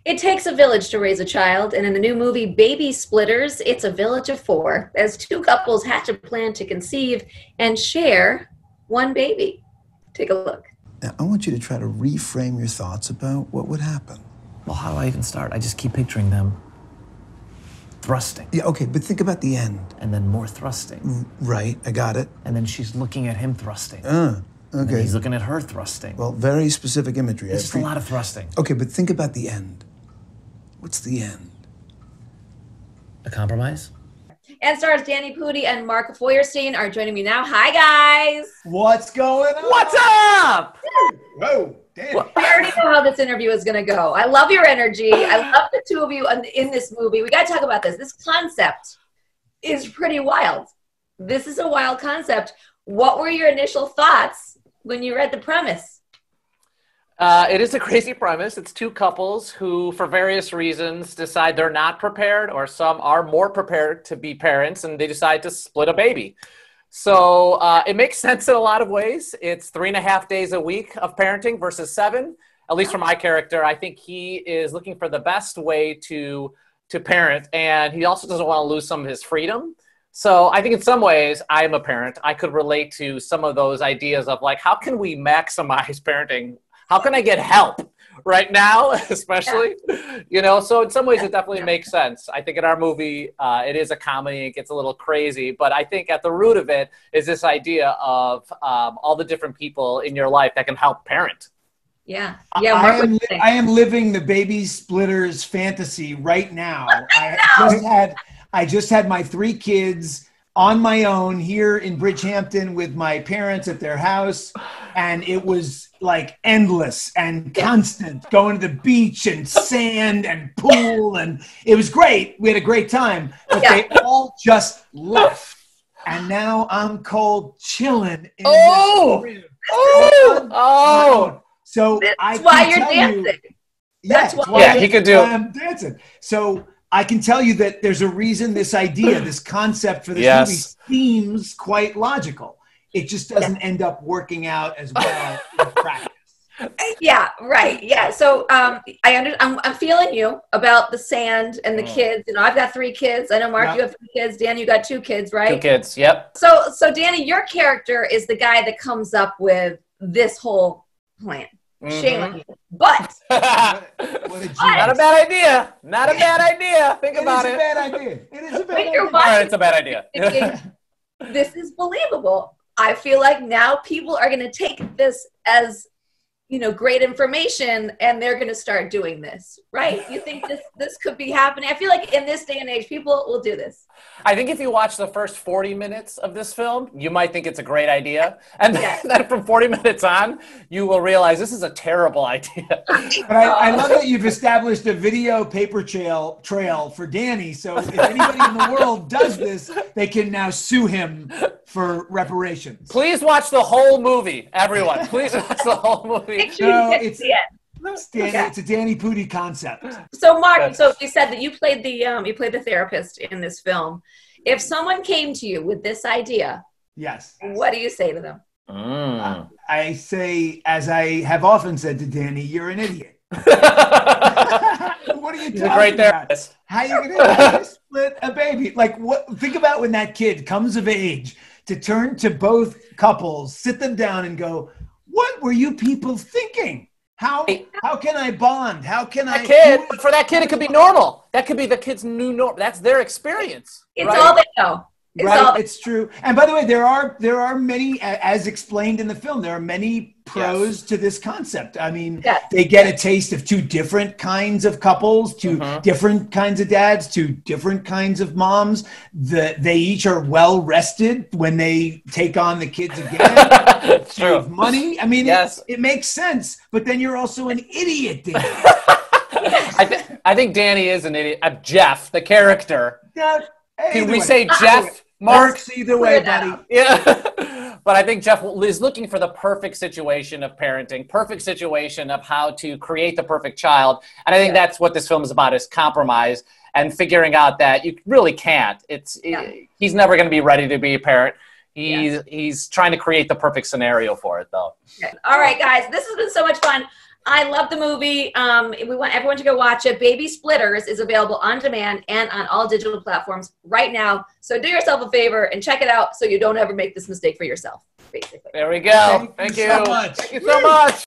It takes a village to raise a child, and in the new movie Babysplitters, it's a village of 4 as 2 couples hatch a plan to conceive and share one baby. Take a look. Now, I want you to try to reframe your thoughts about what would happen. Well, how do I even start? I just keep picturing them thrusting. Yeah, okay, but think about the end. And then more thrusting. Right, I got it. And then she's looking at him thrusting. Okay. And he's looking at her thrusting. Well, very specific imagery. It's just a lot of thrusting. Okay, but think about the end. What's the end? A compromise? And stars Danny Pudi and Mark Feuerstein are joining me now. Hi, guys. What's going on? What's up? Whoa, Danny. I already know how this interview is going to go. I love your energy. I love the 2 of you in this movie. We got to talk about this. This concept is pretty wild. This is a wild concept. What were your initial thoughts when you read the premise? It is a crazy premise. It's 2 couples who, for various reasons, decide they're not prepared, or some are more prepared to be parents, and they decide to split a baby. So it makes sense in a lot of ways. It's 3.5 days a week of parenting versus 7. At least for my character, I think he is looking for the best way to parent, and he also doesn't want to lose some of his freedom. So I think in some ways, I'm a parent. I could relate to some of those ideas of like, how can we maximize parenting? How can I get help right now, especially? You know, so in some ways it definitely makes sense. I think in our movie, it is a comedy. It gets a little crazy. But I think at the root of it is this idea of all the different people in your life that can help parent. Yeah. I am living the Babysplitters fantasy right now. I just had my 3 kids on my own here in Bridgehampton with my parents at their house. And it was like endless and constant, going to the beach and sand and pool. And it was great. We had a great time. But they all just left. And now I'm cold chilling in this crib. So that's why you're dancing. That's why he could do it. I'm dancing. So I can tell you that there's a reason this idea, this concept for this movie seems quite logical. It just doesn't end up working out as well in practice. Yeah, right. Yeah. So I'm feeling you about the sand and the kids. You know, I've got 3 kids. I know, Mark, you have 3 kids. Dan, you got 2 kids, right? 2 kids. Yep. So Danny, your character is the guy that comes up with this whole plan. Shame on you. But not a bad idea. Not a bad idea. Think about it. It is a bad idea. It is a bad idea. All right, it's a bad idea. This is believable. I feel like now people are going to take this as, you know, great information, and they're going to start doing this, right? You think this could be happening? I feel like in this day and age, people will do this. I think if you watch the first 40 minutes of this film, you might think it's a great idea. And then from 40 minutes on, you will realize this is a terrible idea. But I love that you've established a video paper trail for Danny. So if anybody in the world does this, they can now sue him for reparations. Please watch the whole movie, everyone. Please watch the whole movie. Make sure you get to the end. It's a Danny Pudi concept. So Mark, so you said that you played the therapist in this film. If someone came to you with this idea, yes, what do you say to them? I say, as I have often said to Danny, you're an idiot. What are you talking about? How are you going to split a baby? Like, what? Think about when that kid comes of age to turn to both couples, sit them down and go, what were you people thinking? How can I bond? How can I? For that kid, it could be normal. That could be the kid's new normal. That's their experience. It's all they know. It's true. And by the way, there are many, as explained in the film, there are many pros to this concept. I mean, they get a taste of 2 different kinds of couples, 2 different kinds of dads, 2 different kinds of moms. They each are well rested when they take on the kids again. Save money. I mean, it makes sense. But then you're also an idiot, Danny. I think Danny is an idiot. Jeff, the character. Can we say Jeff? Mark, either way, buddy. Yeah. But I think Jeff is looking for the perfect situation of parenting, perfect situation of how to create the perfect child. And I think that's what this film is about, is compromise and figuring out that you really can't. He's never going to be ready to be a parent. He's trying to create the perfect scenario for it, though. Okay. All right, guys, this has been so much fun. I love the movie. We want everyone to go watch it. Babysplitters is available on demand and on all digital platforms right now. So do yourself a favor and check it out so you don't ever make this mistake for yourself, basically. There we go. Thank you so much. Thank you so much.